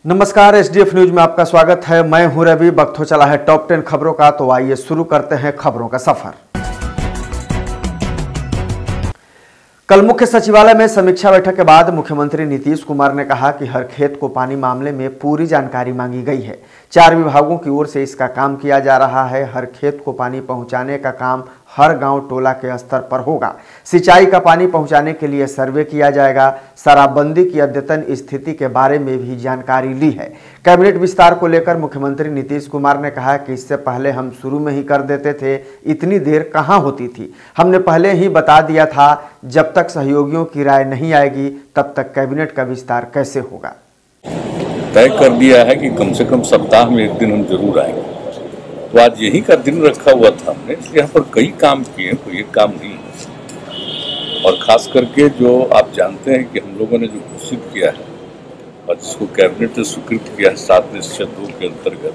नमस्कार, SDF news में आपका स्वागत है। मैं हूं रवि। वक्त हो चला है टॉप 10 खबरों का, तो आइए शुरू करते हैं खबरों का सफर। कल मुख्य सचिवालय में समीक्षा बैठक के बाद मुख्यमंत्री नीतीश कुमार ने कहा कि हर खेत को पानी मामले में पूरी जानकारी मांगी गई है। 4 विभागों की ओर से इसका काम किया जा रहा है। हर खेत को पानी पहुंचाने का काम हर गांव टोला के स्तर पर होगा। सिंचाई का पानी पहुंचाने के लिए सर्वे किया जाएगा। शराबबंदी की अद्यतन स्थिति के बारे में भी जानकारी ली है। कैबिनेट विस्तार को लेकर मुख्यमंत्री नीतीश कुमार ने कहा कि इससे पहले हम शुरू में ही कर देते थे, इतनी देर कहां होती थी। हमने पहले ही बता दिया था, जब तक सहयोगियों की राय नहीं आएगी तब तक कैबिनेट का विस्तार कैसे होगा। तय कर दिया है कि कम से कम सप्ताह में एक दिन हम जरूर आएंगे। तो आज यही का दिन रखा हुआ था हमने, इसलिए यहाँ पर कई काम किए, कोई एक काम नहीं है। और खास करके जो आप जानते हैं कि हम लोगों ने जो घोषित किया है और जिसको कैबिनेट ने स्वीकृत किया है 7/2 के अंतर्गत,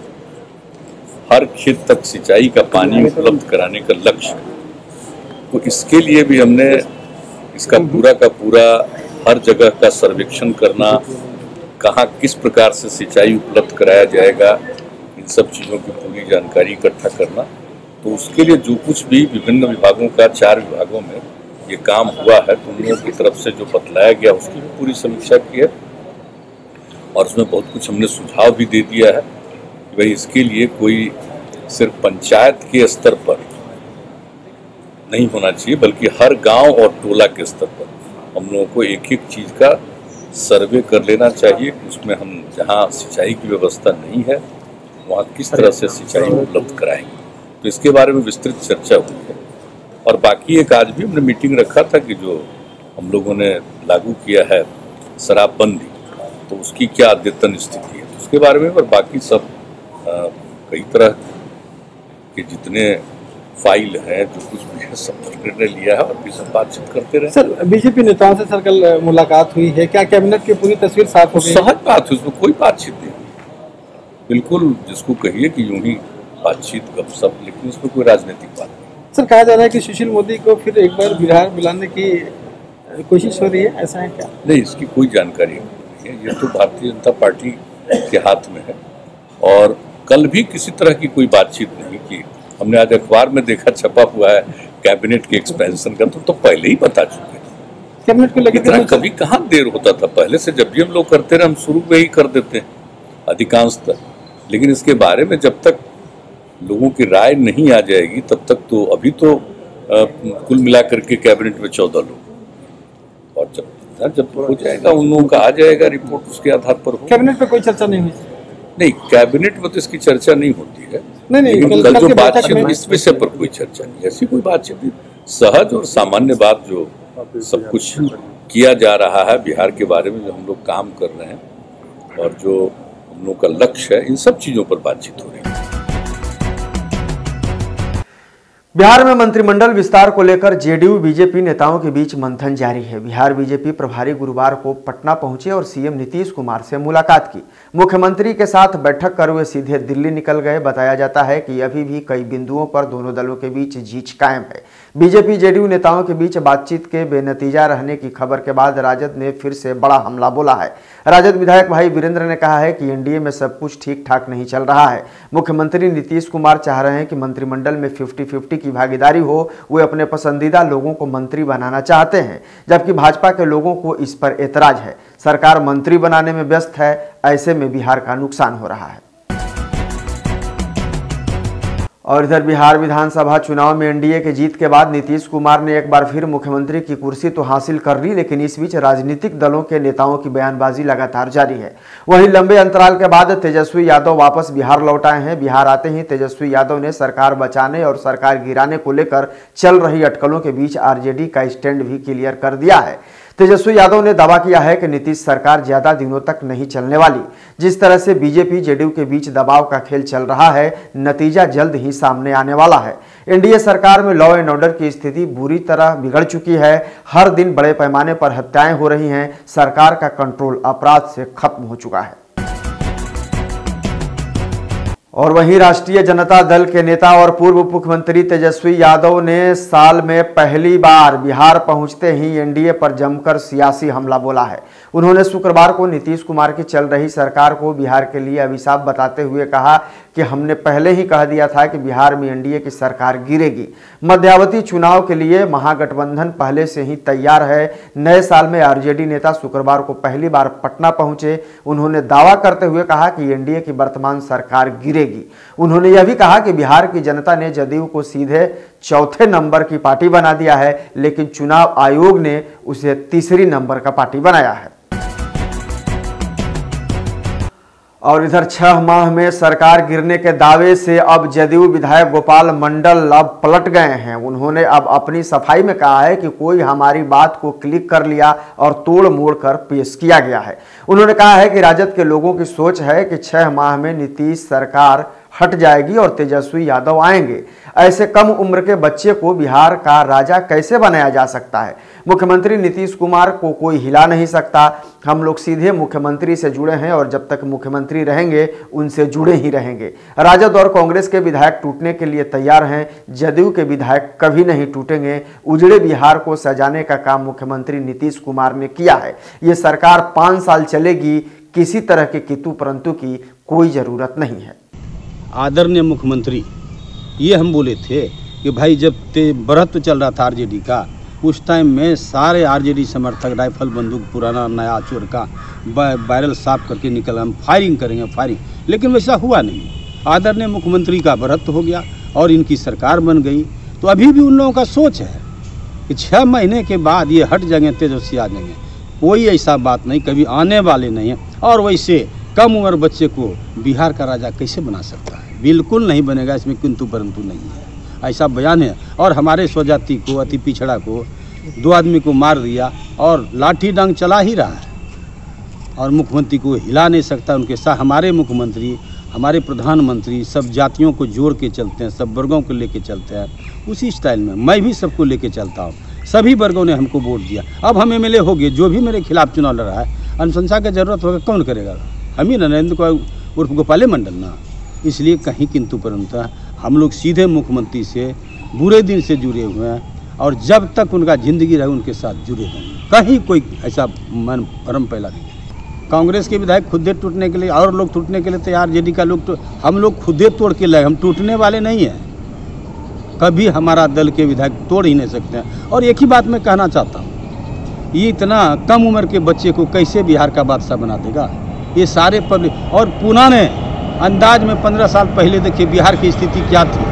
हर खेत तक सिंचाई का पानी उपलब्ध कराने का लक्ष्य है। तो इसके लिए भी हमने इसका पूरा का पूरा हर जगह का सर्वेक्षण करना, कहाँ किस प्रकार से सिंचाई उपलब्ध कराया जाएगा, इन सब चीज़ों की पूरी जानकारी इकट्ठा करना। तो उसके लिए जो कुछ भी विभिन्न विभागों का 4 विभागों में ये काम हुआ है, तो उन लोगों की तरफ से जो बतलाया गया उसकी भी पूरी समीक्षा की है। और उसमें बहुत कुछ हमने सुझाव भी दे दिया है कि भाई इसके लिए कोई सिर्फ पंचायत के स्तर पर नहीं होना चाहिए, बल्कि हर गांव और टोला के स्तर पर हम लोगों को एक एक चीज़ का सर्वे कर लेना चाहिए। उसमें हम जहां सिंचाई की व्यवस्था नहीं है वहाँ किस तरह से सिंचाई उपलब्ध कराएंगे, तो इसके बारे में विस्तृत चर्चा हुई है। और बाकी एक आज भी हमने मीटिंग रखा था कि जो हम लोगों ने लागू किया है शराबबंदी, तो उसकी क्या अद्यतन स्थिति है, तो उसके बारे में। और बाकी सब कई तरह के जितने फाइल हैं, जो कुछ भी है, सब पर निर्णय लिया है और भी सब बातचीत करते रहे। सर, बीजेपी नेताओं से सर कल मुलाकात हुई है, क्या कैबिनेट की पूरी तस्वीर साफ हो गई? सहज बात है, उसमें कोई बातचीत नहीं, बिल्कुल जिसको कहिए कि यूं ही बातचीत गपशप, लेकिन उसमें कोई राजनीतिक बात नहीं। सर, कहा जा रहा है कि सुशील मोदी को फिर एक बार बिहार बुलाने की कोशिश हो रही है, ऐसा है क्या? नहीं, इसकी कोई जानकारी नहीं है। ये तो भारतीय जनता पार्टी के हाथ में है। और कल भी किसी तरह की कोई बातचीत नहीं की। हमने आज अखबार में देखा, छपा हुआ है कैबिनेट के एक्सपेंशन का, तो पहले ही बता चुके। कैबिनेट को लेकर कभी कहाँ देर होता था, पहले से जब भी हम लोग करते रहे, हम शुरू में ही कर देते हैं अधिकांशतः। लेकिन इसके बारे में जब तक लोगों की राय नहीं आ जाएगी तब तक तो अभी तो कुल मिलाकर के कैबिनेट में 14 लोग, और जब हो जाएगा उन लोगों का आ जाएगा रिपोर्ट, उसके आधार पर हो। कैबिनेट पे कोई चर्चा नहीं हुई? नहीं, कैबिनेट में तो इसकी चर्चा नहीं होती है। नहीं, कल जो बातचीत इस विषय पर कोई चर्चा नहीं, ऐसी कोई बातचीत नहीं। सहज और सामान्य बात जो सब कुछ किया जा रहा है बिहार के बारे में, जो हम लोग काम कर रहे हैं और जो हम लोग का लक्ष्य है, इन सब चीजों पर बातचीत हो रही है। बिहार में मंत्रिमंडल विस्तार को लेकर जेडीयू बीजेपी नेताओं के बीच मंथन जारी है। बिहार बीजेपी प्रभारी गुरुवार को पटना पहुंचे और सीएम नीतीश कुमार से मुलाकात की। मुख्यमंत्री के साथ बैठक कर वे सीधे दिल्ली निकल गए। बताया जाता है कि अभी भी कई बिंदुओं पर दोनों दलों के बीच जींच कायम है। बीजेपी जेडीयू नेताओं के बीच बातचीत के बेनतीजा रहने की खबर के बाद राजद ने फिर से बड़ा हमला बोला है। राजद विधायक भाई वीरेंद्र ने कहा है कि एनडीए में सब कुछ ठीक ठाक नहीं चल रहा है। मुख्यमंत्री नीतीश कुमार चाह रहे हैं कि मंत्रिमंडल में 50-50 की भागीदारी हो। वे अपने पसंदीदा लोगों को मंत्री बनाना चाहते हैं, जबकि भाजपा के लोगों को इस पर एतराज है। सरकार मंत्री बनाने में व्यस्त है, ऐसे में बिहार का नुकसान हो रहा है। और इधर बिहार विधानसभा चुनाव में एनडीए के जीत के बाद नीतीश कुमार ने एक बार फिर मुख्यमंत्री की कुर्सी तो हासिल कर ली, लेकिन इस बीच राजनीतिक दलों के नेताओं की बयानबाजी लगातार जारी है। वहीं लंबे अंतराल के बाद तेजस्वी यादव वापस बिहार लौट आए हैं। बिहार आते ही तेजस्वी यादव ने सरकार बचाने और सरकार गिराने को लेकर चल रही अटकलों के बीच आरजेडी का स्टैंड भी क्लियर कर दिया है। तेजस्वी यादव ने दावा किया है कि नीतीश सरकार ज्यादा दिनों तक नहीं चलने वाली। जिस तरह से बीजेपी जेडीयू के बीच दबाव का खेल चल रहा है, नतीजा जल्द ही सामने आने वाला है। एनडीए सरकार में लॉ एंड ऑर्डर की स्थिति बुरी तरह बिगड़ चुकी है। हर दिन बड़े पैमाने पर हत्याएं हो रही हैं। सरकार का कंट्रोल अपराध से खत्म हो चुका है। और वहीं राष्ट्रीय जनता दल के नेता और पूर्व मुख्यमंत्री तेजस्वी यादव ने साल में पहली बार बिहार पहुंचते ही एनडीए पर जमकर सियासी हमला बोला है। उन्होंने शुक्रवार को नीतीश कुमार की चल रही सरकार को बिहार के लिए अभिशाप बताते हुए कहा कि हमने पहले ही कह दिया था कि बिहार में एनडीए की सरकार गिरेगी। मध्यावधि चुनाव के लिए महागठबंधन पहले से ही तैयार है। नए साल में आरजेडी नेता शुक्रवार को पहली बार पटना पहुंचे। उन्होंने दावा करते हुए कहा कि एनडीए की वर्तमान सरकार गिरेगी। उन्होंने यह भी कहा कि बिहार की जनता ने जदयू को सीधे चौथे नंबर की पार्टी बना दिया है, लेकिन चुनाव आयोग ने उसे तीसरी नंबर का पार्टी बनाया है। और इधर 6 माह में सरकार गिरने के दावे से अब जदयू विधायक गोपाल मंडल अब पलट गए हैं। उन्होंने अब अपनी सफाई में कहा है कि कोई हमारी बात को क्लिक कर लिया और तोड़ मोड़ कर पेश किया गया है। उन्होंने कहा है कि राजद के लोगों की सोच है कि 6 माह में नीतीश सरकार हट जाएगी और तेजस्वी यादव आएंगे। ऐसे कम उम्र के बच्चे को बिहार का राजा कैसे बनाया जा सकता है? मुख्यमंत्री नीतीश कुमार को कोई हिला नहीं सकता। हम लोग सीधे मुख्यमंत्री से जुड़े हैं और जब तक मुख्यमंत्री रहेंगे उनसे जुड़े ही रहेंगे। राजद और कांग्रेस के विधायक टूटने के लिए तैयार हैं, जदयू के विधायक कभी नहीं टूटेंगे। उजड़े बिहार को सजाने का काम मुख्यमंत्री नीतीश कुमार ने किया है। ये सरकार 5 साल चलेगी, किसी तरह के कितु परंतु की कोई जरूरत नहीं है। आदरणीय मुख्यमंत्री, ये हम बोले थे कि भाई जब व्रत चल रहा था आरजेडी का, उस टाइम में सारे आरजेडी समर्थक राइफल बंदूक पुराना नया चोर का बैरल साफ करके निकल हम फायरिंग करेंगे फायरिंग, लेकिन वैसा हुआ नहीं। आदरणीय मुख्यमंत्री का व्रत हो गया और इनकी सरकार बन गई। तो अभी भी उन लोगों का सोच है कि 6 महीने के बाद ये हट जाएंगे, तेजस्वी आ जाएंगे। कोई ऐसा बात नहीं, कभी आने वाले नहीं है। और वैसे कम उम्र बच्चे को बिहार का राजा कैसे बना सकता है? बिल्कुल नहीं बनेगा, इसमें किंतु परंतु नहीं है, ऐसा बयान है। और हमारे स्वजाति को, अति पिछड़ा को 2 आदमी को मार दिया और लाठी डांग चला ही रहा है और मुख्यमंत्री को हिला नहीं सकता। उनके साथ हमारे मुख्यमंत्री, हमारे प्रधानमंत्री सब जातियों को जोड़ के चलते हैं, सब वर्गों को लेके चलते हैं। उसी स्टाइल में मैं भी सबको लेके चलता हूँ। सभी वर्गों ने हमको वोट दिया। अब हम एमएलए हो गए, जो भी मेरे खिलाफ चुनाव लड़ रहा है, अनुशंसा की जरूरत होगा कौन करेगा? हम ही नरेंद्र को उर्फ गोपाले मंडल ना। इसलिए कहीं किंतु परंतु हम लोग सीधे मुख्यमंत्री से बुरे दिन से जुड़े हुए हैं और जब तक उनका जिंदगी रहे उनके साथ जुड़े रहेंगे। कहीं कोई ऐसा मन भ्रम फैला नहीं। कांग्रेस के विधायक खुदे टूटने के लिए और लोग टूटने के लिए तैयार, जेडी का लोग हम लोग खुदे तोड़ के लाए, हम टूटने वाले नहीं हैं। कभी हमारा दल के विधायक तोड़ ही नहीं सकते हैं। और एक ही बात मैं कहना चाहता हूँ, ये इतना कम उम्र के बच्चे को कैसे बिहार का बादशाह बना देगा? ये सारे पब्लिक और पुराने अंदाज में 15 साल पहले देखिए बिहार की स्थिति क्या थी।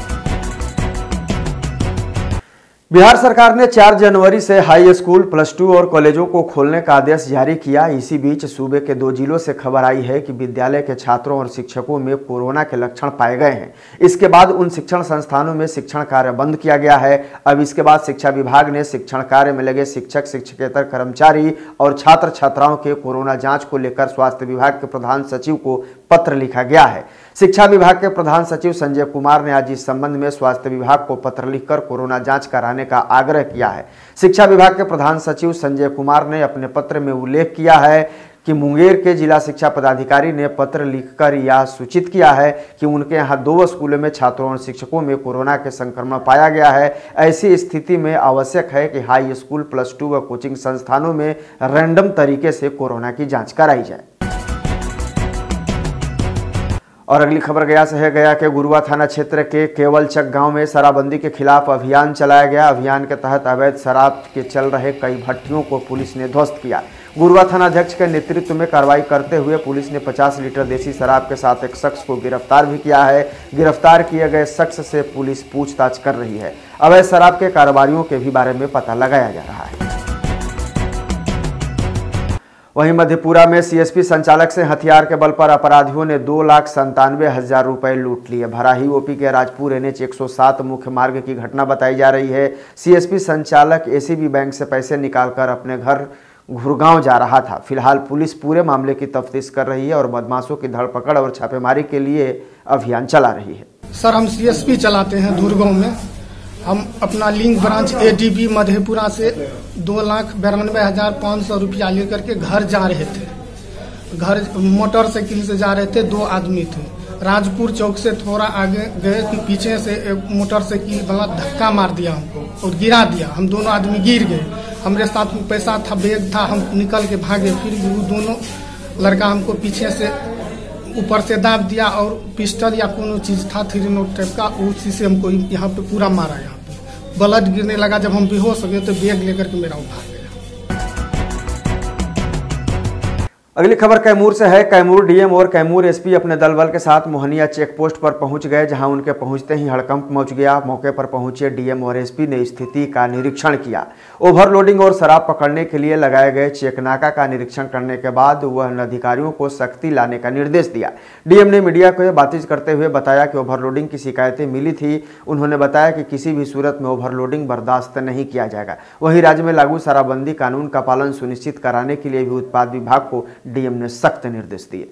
बिहार सरकार ने 4 जनवरी से हाई स्कूल, +2 और कॉलेजों को खोलने का आदेश जारी किया। इसी बीच सूबे के 2 जिलों से खबर आई है कि विद्यालय के छात्रों और शिक्षकों में कोरोना के लक्षण पाए गए हैं। इसके बाद उन शिक्षण संस्थानों में शिक्षण कार्य बंद किया गया है। अब इसके बाद शिक्षा विभाग ने शिक्षण कार्य में लगे शिक्षक, शिक्षकेतर कर्मचारी और छात्र छात्राओं के कोरोना जाँच को लेकर स्वास्थ्य विभाग के प्रधान सचिव को पत्र लिखा गया है। शिक्षा विभाग के प्रधान सचिव संजय कुमार ने आज इस संबंध में स्वास्थ्य विभाग को पत्र लिखकर कोरोना जांच कराने का आग्रह किया है। शिक्षा विभाग के प्रधान सचिव संजय कुमार ने अपने पत्र में उल्लेख किया है कि मुंगेर के जिला शिक्षा पदाधिकारी ने पत्र लिखकर यह सूचित किया है कि उनके यहाँ 2 स्कूलों में छात्रों और शिक्षकों में कोरोना के संक्रमण पाया गया है। ऐसी स्थिति में आवश्यक है कि हाई स्कूल, +2 व कोचिंग संस्थानों में रैंडम तरीके से कोरोना की जाँच कराई जाए। और अगली खबर गया से है। गया के गुरुआ थाना क्षेत्र के केवलचक गांव में शराबबंदी के खिलाफ अभियान चलाया गया। अभियान के तहत अवैध शराब के चल रहे कई भट्टियों को पुलिस ने ध्वस्त किया। गुरुआ थानाध्यक्ष के नेतृत्व में कार्रवाई करते हुए पुलिस ने 50 लीटर देसी शराब के साथ एक शख्स को गिरफ्तार भी किया है। गिरफ्तार किए गए शख्स से पुलिस पूछताछ कर रही है। अवैध शराब के कारोबारियों के भी बारे में पता लगाया जा रहा है। वहीं मधेपुरा में सीएसपी संचालक से हथियार के बल पर अपराधियों ने 2,97,000 रुपए लूट लिए। भराही ओपी के राजपुर NH 107 मुख्य मार्ग की घटना बताई जा रही है। सीएसपी संचालक एसीबी बैंक से पैसे निकालकर अपने घर घुरगांव जा रहा था। फिलहाल पुलिस पूरे मामले की तफ्तीश कर रही है और बदमाशों की धरपकड़ और छापेमारी के लिए अभियान चला रही है। सर, हम सीएसपी चलाते हैं धुरगांव में। हम अपना लिंक ब्रांच ADB मधेपुरा से 2,92,500 रुपया लेकर के घर जा रहे थे। घर मोटरसाइकिल से जा रहे थे, 2 आदमी थे। राजपुर चौक से थोड़ा आगे गए कि पीछे से एक मोटरसाइकिल वाला धक्का मार दिया हमको और गिरा दिया। हम दोनों आदमी गिर गए। हमारे साथ में पैसा था, बैग था, हम निकल के भागे। फिर भी वो दोनों लड़का हमको पीछे से ऊपर से दाब दिया और पिस्टल या कोनो चीज था 3 नोट टाइप का, उसी से हमको यहाँ पे पूरा मारा। यहाँ पे ब्लड गिरने लगा। जब हम बेहोश हो गए तो बैग लेकर के मेरा भाग गया। अगली खबर कैमूर से है। कैमूर डीएम और कैमूर एसपी अपने दल बल के साथ मोहनिया चेक पोस्ट पर पहुंच गए, जहां उनके पहुंचते ही हड़कंप मच गया। मौके पर पहुंचे डीएम और एसपी ने स्थिति का निरीक्षण किया। ओवरलोडिंग और शराब पकड़ने के लिए लगाए गए चेकनाका का निरीक्षण करने के बाद वह अधिकारियों को सख्ती लाने का निर्देश दिया। डीएम ने मीडिया को बातचीत करते हुए बताया कि ओवरलोडिंग की शिकायतें मिली थी। उन्होंने बताया कि किसी भी सूरत में ओवरलोडिंग बर्दाश्त नहीं किया जाएगा। वहीं राज्य में लागू शराबबंदी कानून का पालन सुनिश्चित कराने के लिए भी उत्पाद विभाग को डीएम ने सख्त निर्देश दिए।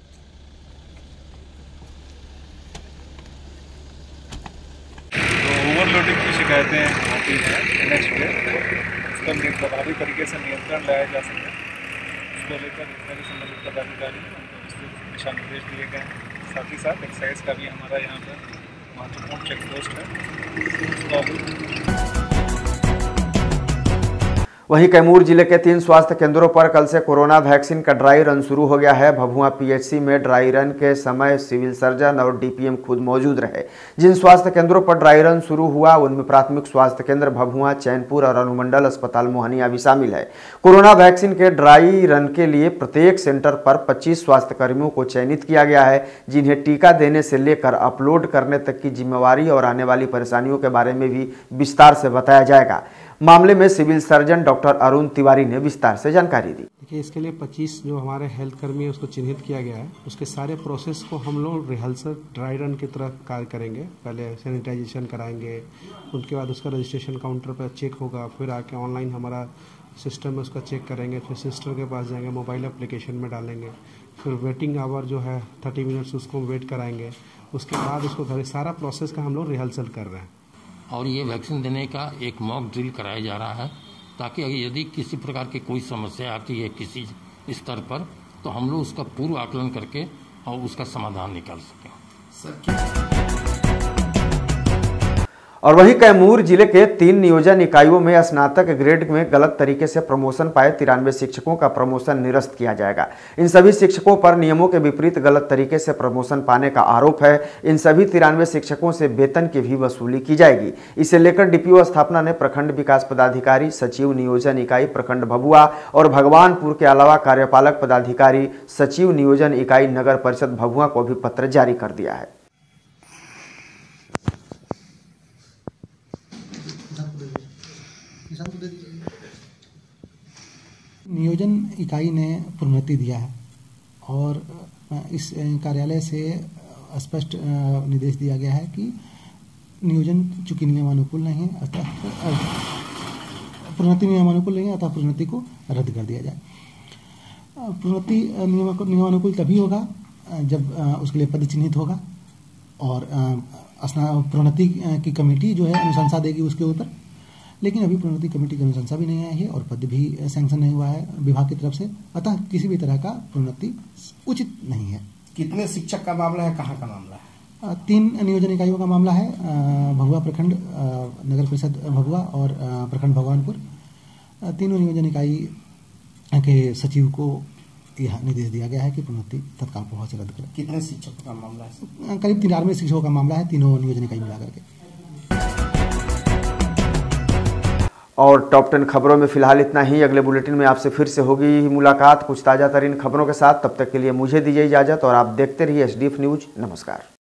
ओवरलोडिंग की शिकायतें आती हैं एनएच पे, उस पर प्रभावी तरीके से नियंत्रण लाया जा सके, उसको लेकर जितने भी संबंधित पदाधिकारी उनको विस्तृत दिशा निर्देश दिए गए हैं। साथ ही साथ एक्साइज का भी हमारा यहाँ पर महत्वपूर्ण चेक पोस्ट है। वहीं कैमूर जिले के 3 स्वास्थ्य केंद्रों पर कल से कोरोना वैक्सीन का ड्राई रन शुरू हो गया है। भभुआ पीएचसी में ड्राई रन के समय सिविल सर्जन और डीपीएम खुद मौजूद रहे। जिन स्वास्थ्य केंद्रों पर ड्राई रन शुरू हुआ उनमें प्राथमिक स्वास्थ्य केंद्र भभुआ, चैनपुर और अनुमंडल अस्पताल मोहनिया भी शामिल है। कोरोना वैक्सीन के ड्राई रन के लिए प्रत्येक सेंटर पर 25 स्वास्थ्य कर्मियों को चयनित किया गया है, जिन्हें टीका देने से लेकर अपलोड करने तक की जिम्मेवारी और आने वाली परेशानियों के बारे में भी विस्तार से बताया जाएगा। मामले में civil surgeon doctor Arun Tiwari ने विस्तार से जानकारी दी। देखिए, इसके लिए 25 जो हमारे हेल्थ कर्मी है उसको चिन्हित किया गया है। उसके सारे प्रोसेस को हम लोग रिहर्सल ड्राई रन की तरह कार्य करेंगे। पहले सैनिटाइजेशन कराएंगे, उसके बाद उसका रजिस्ट्रेशन काउंटर पर चेक होगा, फिर आके ऑनलाइन हमारा सिस्टम में उसका चेक करेंगे, फिर सिस्टर के पास जाएंगे, मोबाइल एप्लीकेशन में डालेंगे, फिर वेटिंग आवर जो है 30 मिनट्स उसको वेट कराएंगे। उसके बाद उसको घर सारा प्रोसेस का हम लोग रिहर्सल कर रहे हैं। और ये वैक्सीन देने का एक मॉक ड्रिल कराया जा रहा है, ताकि यदि किसी प्रकार की कोई समस्या आती है किसी स्तर पर, तो हम लोग उसका पूर्व आकलन करके और उसका समाधान निकाल सकें। और वहीं कैमूर जिले के 3 नियोजन इकाइयों में स्नातक ग्रेड में गलत तरीके से प्रमोशन पाए 93 शिक्षकों का प्रमोशन निरस्त किया जाएगा। इन सभी शिक्षकों पर नियमों के विपरीत गलत तरीके से प्रमोशन पाने का आरोप है। इन सभी 93 शिक्षकों से वेतन की भी वसूली की जाएगी। इसे लेकर डीपीओ स्थापना ने प्रखंड विकास पदाधिकारी, सचिव नियोजन इकाई प्रखंड भभुआ और भगवानपुर के अलावा कार्यपालक पदाधिकारी, सचिव नियोजन इकाई नगर परिषद भभुआ को भी पत्र जारी कर दिया है। नियोजन इकाई ने प्रोन्नति दिया है और इस कार्यालय से स्पष्ट निर्देश दिया गया है कि नियोजन चूंकि नियमानुकूल नहीं है, अतः प्रोन्नति नियमानुकूल नहीं है, अतः प्रोन्नति को रद्द कर दिया जाए। प्रोन्नति नियमानुकूल तभी होगा जब उसके लिए पद चिन्हित होगा और प्रोन्नति की कमेटी जो है अनुशंसा देगी उसके ऊपर। लेकिन अभी प्रोन्नति कमेटी की अनुशंसा भी नहीं आई है और पद भी सैंक्शन नहीं हुआ है विभाग की तरफ से, अतः किसी भी तरह का प्रोन्नति उचित नहीं है। कितने शिक्षक का मामला है, कहाँ का मामला है? 3 नियोजन इकाइयों का मामला है, भभुआ प्रखंड, नगर परिषद भभुआ और प्रखंड भगवानपुर। तीनों नियोजन इकाई के सचिव को यह निर्देश दिया गया है कि प्रोन्नति तत्काल प्रभाव से रद्द करें। कितने शिक्षकों का मामला है? करीब 93 शिक्षकों का मामला है, तीनों नियोजन इकाई मिलाकर के। और टॉप 10 खबरों में फिलहाल इतना ही। अगले बुलेटिन में आपसे फिर से होगी मुलाकात कुछ ताज़ा तरीन खबरों के साथ। तब तक के लिए मुझे दीजिए इजाज़त और आप देखते रहिए एसडीएफ न्यूज़। नमस्कार।